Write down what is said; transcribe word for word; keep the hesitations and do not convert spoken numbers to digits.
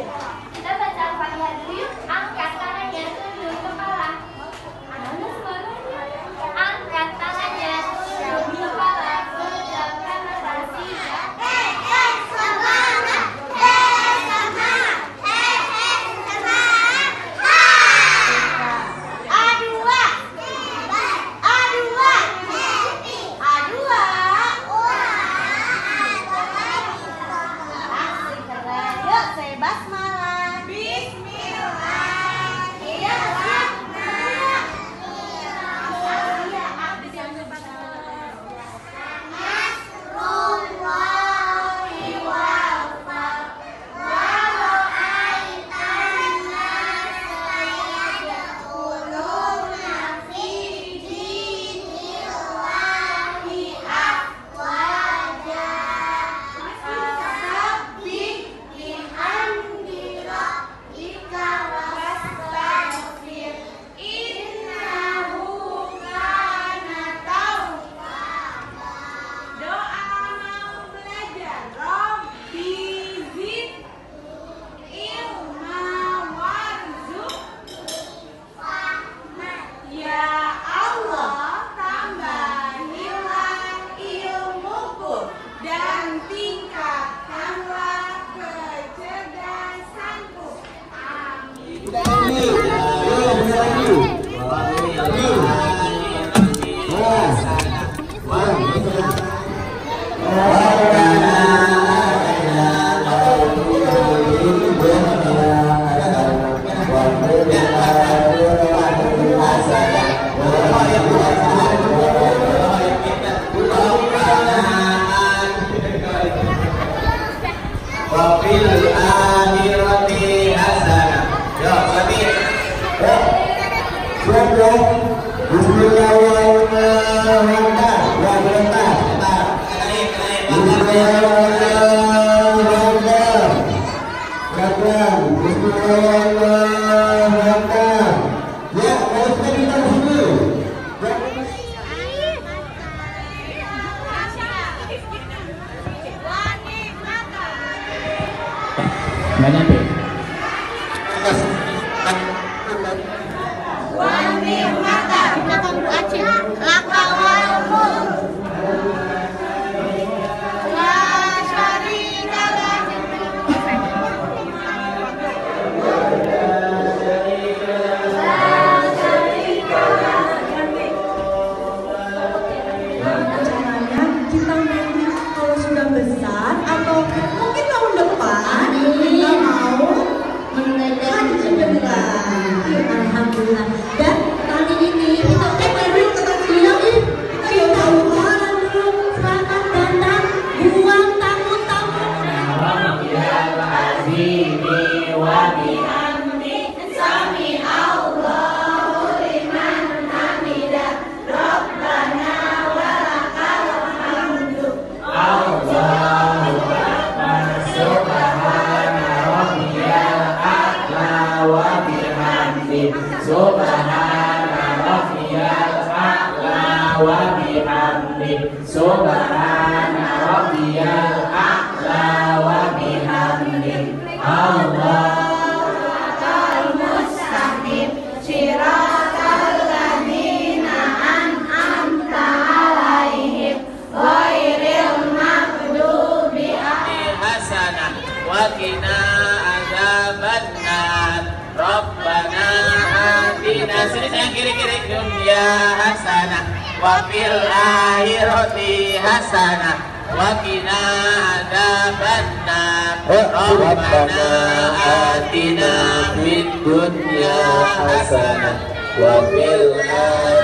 Kita baca Al-Fatihah dulu yuk. Angkat tangannya, tunduk kepala. Mana suaranya? Angkat tangannya, tunduk kepala. Pejamkan mata siap. Eh, eh, semangat. Eh, semangat. Eh, eh, semangat. Ha! A dua. A dua. A dua. Asik keren. Yuk, saya basmalah. Nggak nyampe. Wani mata. Belakang Bu Aceh. Lakawamu. La syarika lah. Caranya kita nanti kalau sudah besar atau mungkin tahun depan kita mau haji sebentar. Alhamdulillah. Dan kali ini kita kemarin kita bilang ih kita ya tahu orang dulu selamat datang buang tamu-tamu. Subhana rabbiyal a'la wa bihamdi. Subhana rabbiyal a'la wa bihamdi. Allahul mustaqim siratal ladzina an'amta 'alaihim ghairil maghdubi 'alaihim Hasanah wa qina adzabannar. Rabbana atina, sini sayang kiri-kiri, dunya hasanah wa fil akhirati hasanah wa qina adzabannar. Rabbana atina fid dunya hasanah wa fil akhirati